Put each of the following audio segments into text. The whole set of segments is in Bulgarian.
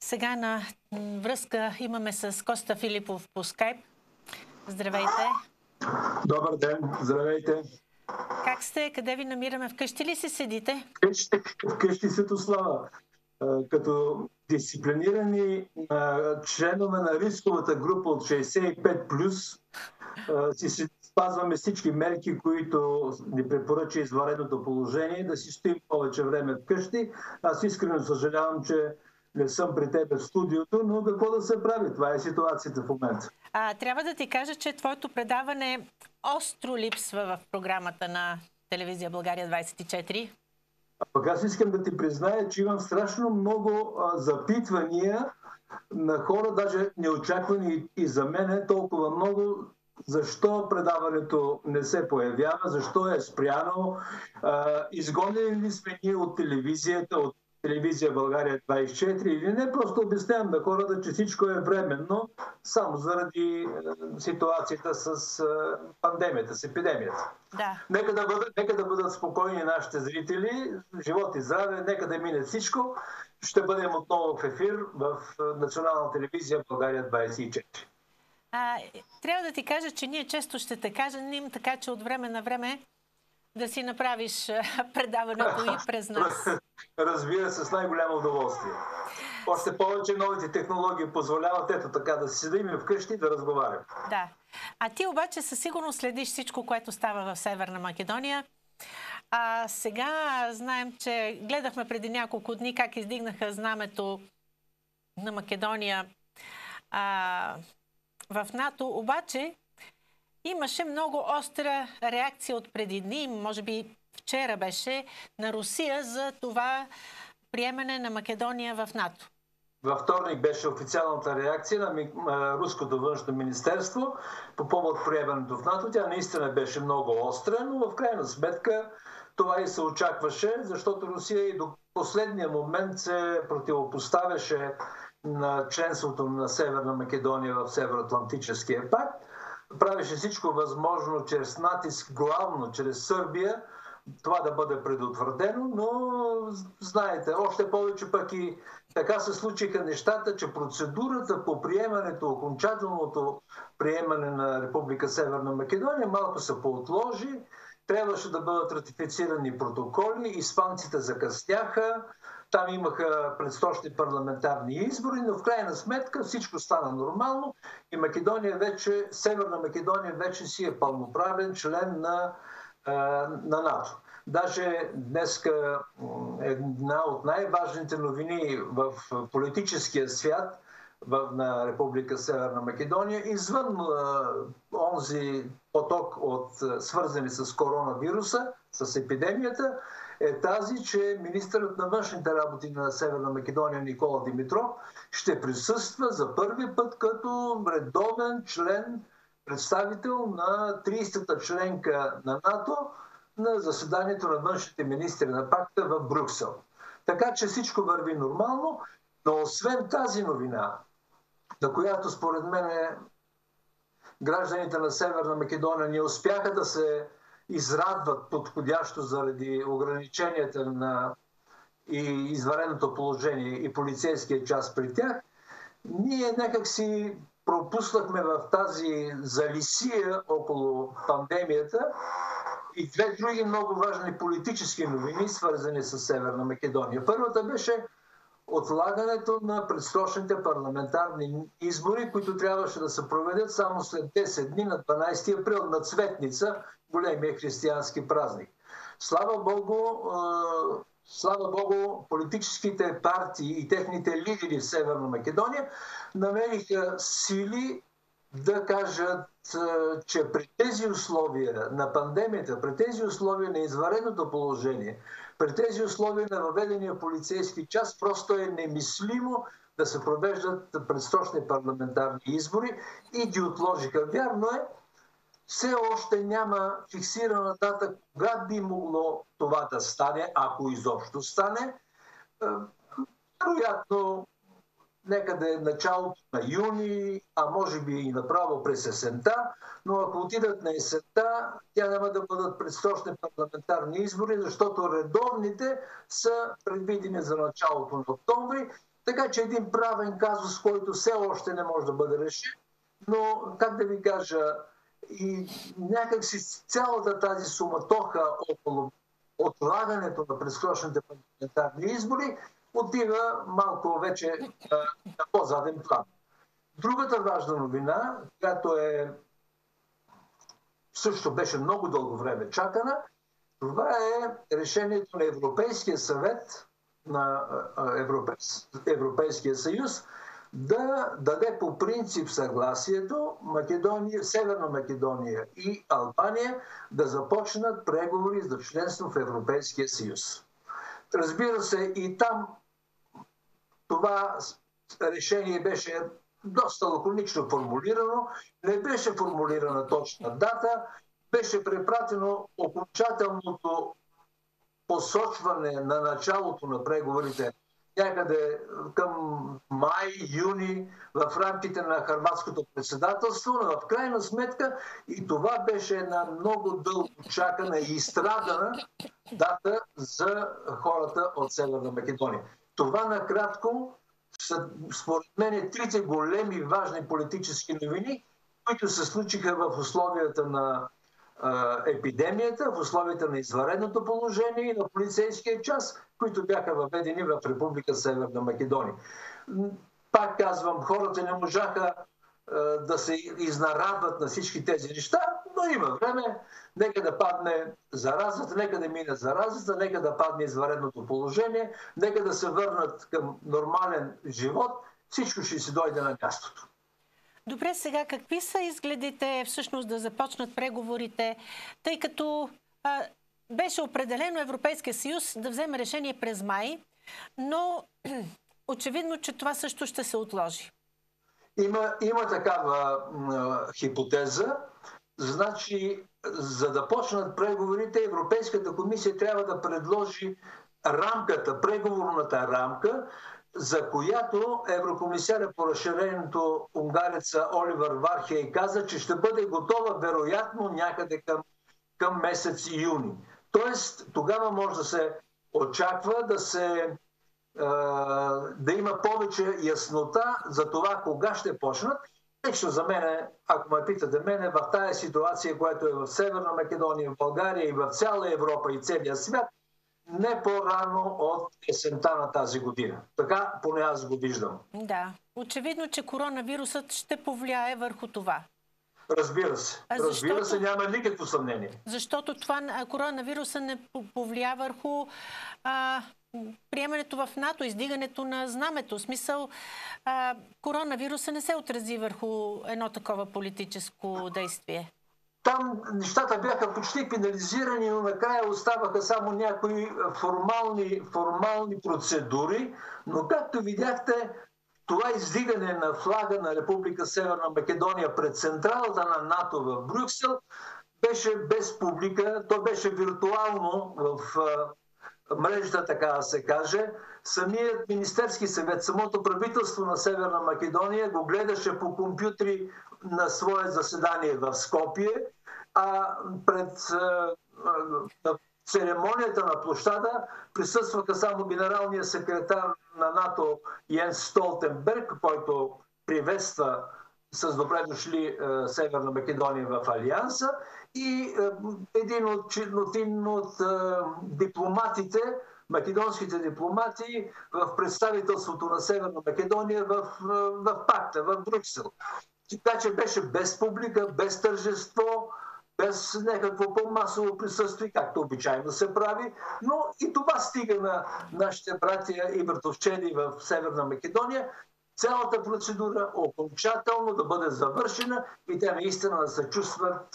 Сега на връзка имаме с Коста Филипов по скайп. Здравейте! Добър ден! Здравейте! Как сте? Къде ви намираме? Вкъщи ли си седите? Вкъщи, Светослава. Като дисциплинирани членове на рисковата група от 65+, си спазваме всички мерки, които ни препоръча извънредното положение, да си стоим повече време вкъщи. Аз искрено съжалявам, че не съм при теб в студиото, но какво да се прави? Това е ситуацията в момента. Трябва да ти кажа, че твоето предаване остро липсва в програмата на телевизия България 24. Пък аз искам да ти призная, че имам страшно много запитвания на хора, даже неочаквани и за мен толкова много, защо предаването не се появява, защо е спряно, изгонени ли сме ние от телевизията, от телевизия България 24 или не, просто обяснявам на хората, че всичко е временно, само заради ситуацията с пандемията, с епидемията. Да. Нека да бъдат спокойни нашите зрители, живот и здраве, нека да мине всичко. Ще бъдем отново в ефир в Национална телевизия България 24. Трябва да ти кажа, че ние често ще те кажем, така че от време на време да си направиш предаването и през нас. Разбира се, с най-голямо удоволствие. Още повече новите технологии позволяват ето така да си седим вкъщи и да разговарям. Да. А ти обаче със сигурност следиш всичко, което става в Северна Македония. Сега знаем, че гледахме преди няколко дни как издигнаха знамето на Македония в НАТО. Обаче имаше много остра реакция от преди дни, може би вчера беше, на Русия за това приемане на Македония в НАТО. Във вторник беше официалната реакция на Руското външно министерство по повод приемането в НАТО. Тя наистина беше много остра, но в крайна сметка това и се очакваше, защото Русия и до последния момент се противопоставяше на членството на Северна Македония в Североатлантическия пакт. Правеше всичко възможно чрез натиск, главно чрез Сърбия, това да бъде предотвратено, но знаете, още повече пък и така се случиха нещата, че процедурата по приемането, окончателното приемане на Република Северна Македония малко се поотложи. Трябваше да бъдат ратифицирани протоколи, испанците закъсняха, там имаха предстоящи парламентарни избори, но в крайна сметка всичко стана нормално и Северна Македония вече си е пълноправен член на НАТО. Даже днеска една от най-важните новини в политическия свят на Република Северна Македония, извън онзи поток свързани с коронавируса, с епидемията, е тази, че министърът на външните работи на Северна Македония Никола Димитров ще присъства за първи път като редовен член, представител на 30-та членка на НАТО на заседанието на външните министри на пакта в Брюксел. Така че всичко върви нормално, но освен тази новина, на която според мен гражданите на Северна Македония не успяха да се израдват подходящо заради ограниченията и извънредното положение и полицейския час при тях, ние някак си пропуснахме в тази залисия около пандемията и две други много важни политически новини, свързани с Северна Македония. Първата беше отлагането на предсрочните парламентарни избори, които трябваше да се проведат само след 10 дни на 12 април на Цветница, големия християнски празник. Слава Богу, политическите партии и техните лидери в Северна Македония намериха сили да кажат, че при тези условия на пандемията, при тези условия на извънредното положение, при тези условия на въведения полицейски час, просто е немислимо да се провеждат предсрочни парламентарни избори и ги отложиха. Вярно е, все още няма фиксирана дата кога би могло това да стане, ако изобщо стане. Вероятно, некъде началото на юни, а може би и направо през есента, но ако отидат на есента, тя няма да бъдат предсрочни парламентарни избори, защото редовните са предвидени за началото на октомври, Така че един правен казус, който все още не може да бъде решен, но, как да ви кажа, и някакси цялата тази суматоха около отлагането на предсрочните парламентарни избори отива малко вече на по-заден план. Другата важна новина, която също беше много дълго време чакана, това е решението на Европейския съвет, на Европейския съюз, да даде по принцип съгласието Северна Македония и Албания да започнат преговори за членство в Европейския съюз. Разбира се, и там това решение беше доста лаконично формулирано, не беше формулирана точна дата, беше препратено окончателното посочване на началото на преговорите някъде към май, юни, в рамките на хърватското председателство, но в крайна сметка и това беше една много дълго чакана и изстрадана дата за хората от Северна Македония. Това накратко са, според мен, трите големи важни политически новини, които се случиха в условията на епидемията, в условията на извънредното положение и на полицейския час, които бяха въведени в Република Северна Македония. Пак казвам, хората не можаха да се изнарадват на всички тези неща, но има време. Нека да падне заразата, нека да мине заразата, нека да падне извънредното положение, нека да се върнат към нормален живот. Всичко ще си дойде на мястото. Добре, сега какви са изгледите всъщност да започнат преговорите, тъй като беше определено Европейския съюз да вземе решение през май, но очевидно, че това също ще се отложи. Има такава хипотеза. Значи, за да почнат преговорите, Европейската комисия трябва да предложи рамката, преговорната рамка, за която еврокомисаря по разширението унгареца Оливер Вархей каза, че ще бъде готова вероятно някъде към месец юни. Тоест, тогава може да се очаква да има повече яснота за това кога ще почнат. Лично за мен, ако ме питате мене, в тази ситуация, която е в Северна Македония, в България и в цяла Европа и целия свят, не по-рано от есента на тази година. Така поне аз го виждам. Да. Очевидно, че коронавирусът ще повлияе върху това. Разбира се. Разбира се, няма никакво съмнение. Защото това коронавируса не повлия върху приемането в НАТО, издигането на знамето. В смисъл, коронавируса не се отрази върху едно такова политическо действие. Там нещата бяха почти финализирани, но накрая оставаха само някои формални процедури. Но както видяхте, това издигане на флага на Република Северна Македония пред централата на НАТО в Брюксел беше без публика. То беше виртуално в мрежата, така да се каже. Самият Министерски съвет, самото правителство на Северна Македония го гледаше по компютри на свое заседание в Скопие, а пред церемонията на площада присъстваха само генералния секретар на НАТО Йенс Столтенберг, който приветства с добре дошли Северна Македония в Алианса, и един от дипломатите, македонските дипломати в представителството на Северна Македония в пакта, в Брюксел. Така че беше без публика, без тържество, без някакво по-масово присъствие, както обичайно се прави, но и това стига на нашите братия и братовчеди в Северна Македония. Цялата процедура окончателно да бъде завършена и те наистина да се чувстват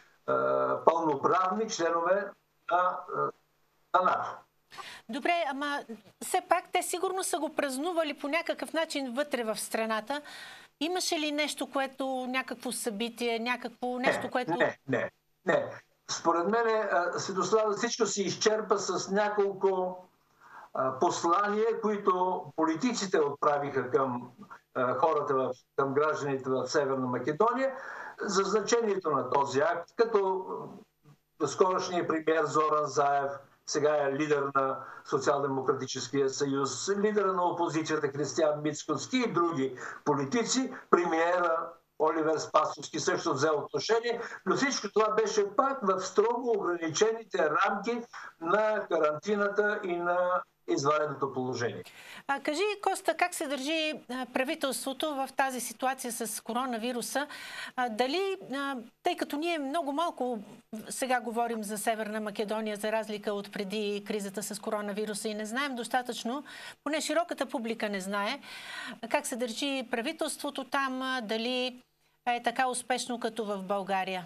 пълноправни членове на НАТО. Добре, ама все пак те сигурно са го празнували по някакъв начин вътре в страната. Имаше ли нещо, което, някакво събитие, нещо, което... Не. Според мен, Светослава, всичко се изчерпа с няколко послания, които политиците отправиха към хората, към гражданите в Северна Македония за значението на този акт, като скорошният премиер Зоран Заев, сега е лидер на Социал-демократическия съюз, лидера на опозицията Християн Мицкоски и други политици, премиера Оливер Спасовски също взе отношение, но всичко това беше пак в строго ограничените рамки на карантината и на извънредното положение. Кажи, Коста, как се държи правителството в тази ситуация с коронавируса? Дали, тъй като ние много малко сега говорим за Северна Македония, за разлика от преди кризата с коронавируса и не знаем достатъчно, поне широката публика не знае, как се държи правителството там, дали е така успешно като в България?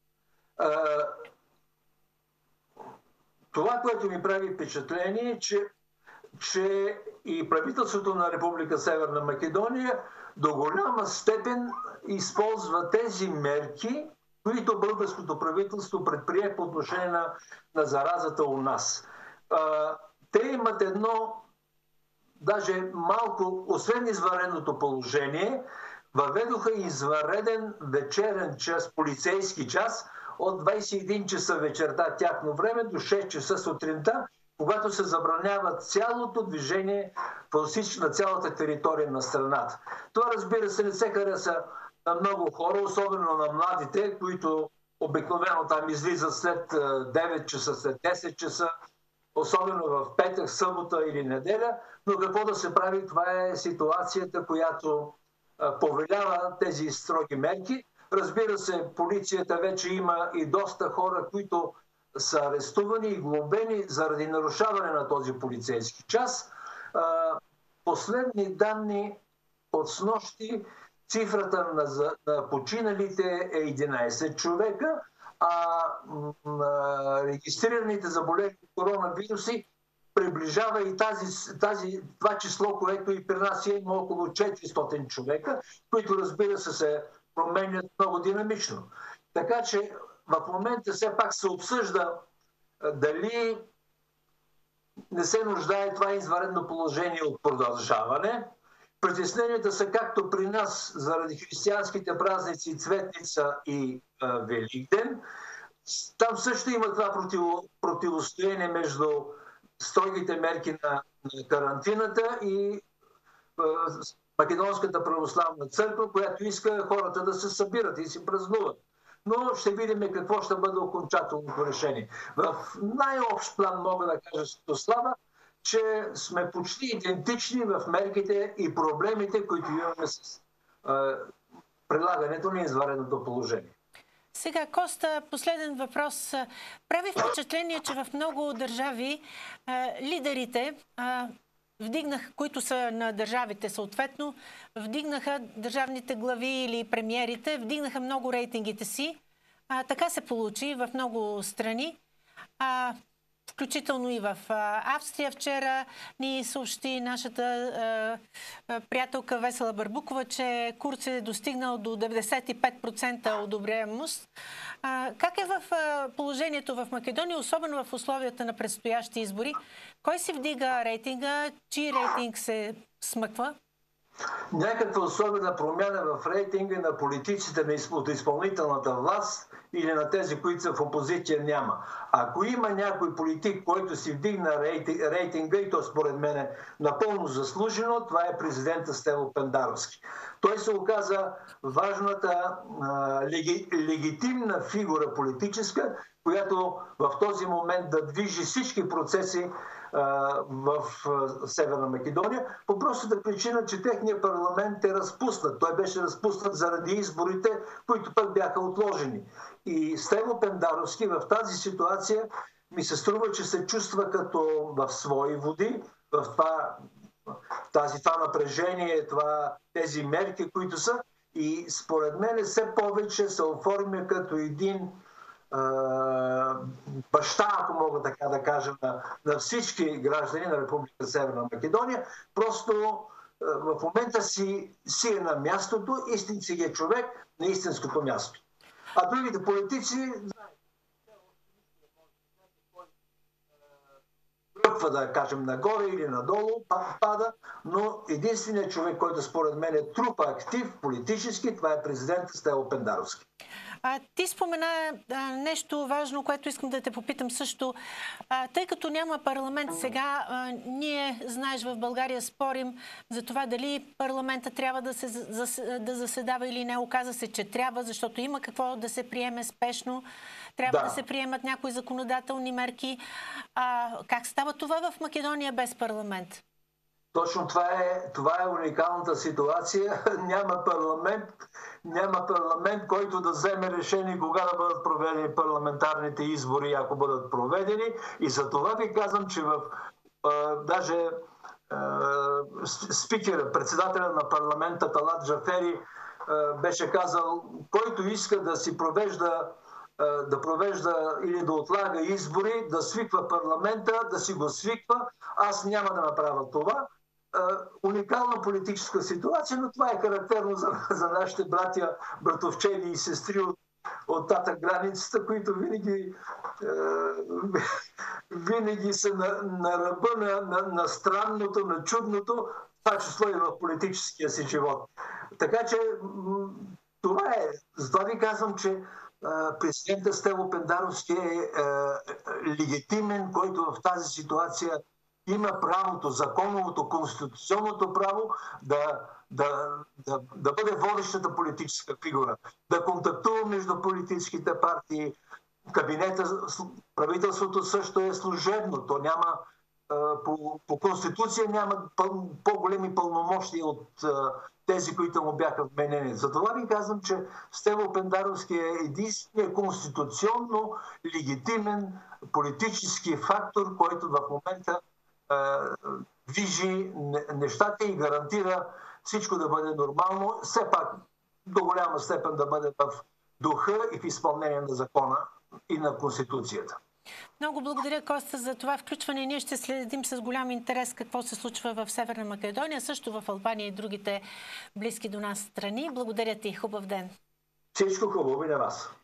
Това, което ми прави впечатление е, че и правителството на Република Северна Македония до голяма степен използва тези мерки, които българското правителство предприе по отношение на заразата у нас. Те имат едно, даже малко, освен извънредното положение, въведоха извънреден вечерен час, полицейски час от 21 часа вечерта тяхно време до 6 часа сутринта, когато се забранява цялото движение на цялата територия на страната. Това, разбира се, не се хареса на много хора, особено на младите, които обикновено там излизат след 9 часа, след 10 часа, особено в петък, събота или неделя. Но какво да се прави? Това е ситуацията, която повелява тези строги мерки. Разбира се, полицията вече има и доста хора, които са арестувани и глобени заради нарушаване на този полицейски час. Последни данни от снощи, цифрата на починалите е 11 човека, а регистрираните заболели коронавируси приближава и това число, което и при нас има около 400 човека, които, разбира се променят много динамично. Така че в момента все пак се обсъжда дали не се нуждае това извънредно положение от продължаване. Притесненията са както при нас заради християнските празници Цветница и Великден. Там също има това противостояние между строгите мерки на карантината и Македонската православна църква, която иска хората да се събират и си празнуват. Но ще видим какво ще бъде окончателното решение. В най-общ план мога да кажа, Светослава, че сме почти идентични в мерките и проблемите, които имаме с прилагането на извънредното положение. Сега, Коста, последен въпрос. Прави впечатление, че в много държави лидерите вдигнаха, които са на държавите съответно, вдигнаха държавните глави или премиерите, вдигнаха много рейтингите си. Така се получи в много страни. Включително и в Австрия вчера ни съобщи нашата приятелка Весела Барбукова, че Курц е достигнал до 95% одобряемост. Как е в положението в Македония, особено в условията на предстоящи избори? Кой си вдига рейтинга? Чий рейтинг се смъква? Някаква особена промяна в рейтинга на политиците от изпълнителната власт или на тези, които са в опозиция, няма. Ако има някой политик, който си вдигна рейтинга, и то според мен е напълно заслужено, това е президента Стево Пендаровски. Той се оказа важната легитимна фигура политическа, която в този момент да движи всички процеси в Северна Македония, по простата причина, че техният парламент е разпуснат. Той беше разпуснат заради изборите, които пък бяха отложени. И Стево Пендаровски в тази ситуация ми се струва, че се чувства като в свои води, в това напрежение, тези мерки, които са. И според мен все повече се оформя като един баща, ако мога така да кажа, на всички граждани на Република Северна Македония. Просто в момента си е на мястото, истински е човек на истинското място. А другите политици дръпва, да кажем, нагоре или надолу, пада, но единственият човек, който според мен е трупа актив политически, това е президентът Стево Пендаровски. Ти спомена нещо важно, което искам да те попитам също. Тъй като няма парламент сега, ние, знаеш, в България спорим за това дали парламента трябва да заседава или не. Оказа се, че трябва, защото има какво да се приеме спешно. Трябва да се приемат някои законодателни мерки. Как става това в Македония без парламент? Точно това е уникалната ситуация. Няма парламент, който да вземе решение кога да бъдат проведени парламентарните избори, ако бъдат проведени. И за това ви казвам, че даже спикера, председателя на парламента Талат Джафери беше казал, който иска да си провежда или да отлага избори, да свиква парламента, да си го свиква. Аз няма да направя това. Уникална политическа ситуация, но това е характерно за нашите братовчени и сестри от татък границата, които винаги са на ръба на странното, на чудното, това число и в политическия си живот. Така че това е. Затова ви казвам, че президента Стево Пендаровски е легитимен, който в тази ситуация има правото, законовото, конституционното право да бъде водещата политическа фигура, да контактува между политическите партии. Кабинета, правителството също е служебно. То няма, по конституция няма по-големи пълномощия от тези, които му бяха вменени. Затова ви казвам, че Стево Пендаровски е единственият конституционно легитимен политически фактор, който в момента движи нещата и гарантира всичко да бъде нормално, все пак до голяма степен да бъде в духа и в изпълнение на закона и на Конституцията. Много благодаря, Коста, за това включване. Ние ще следим с голям интерес какво се случва в Северна Македония, също в Албания и другите близки до нас страни. Благодаря ти. Хубав ден. Всичко хубаво и на вас.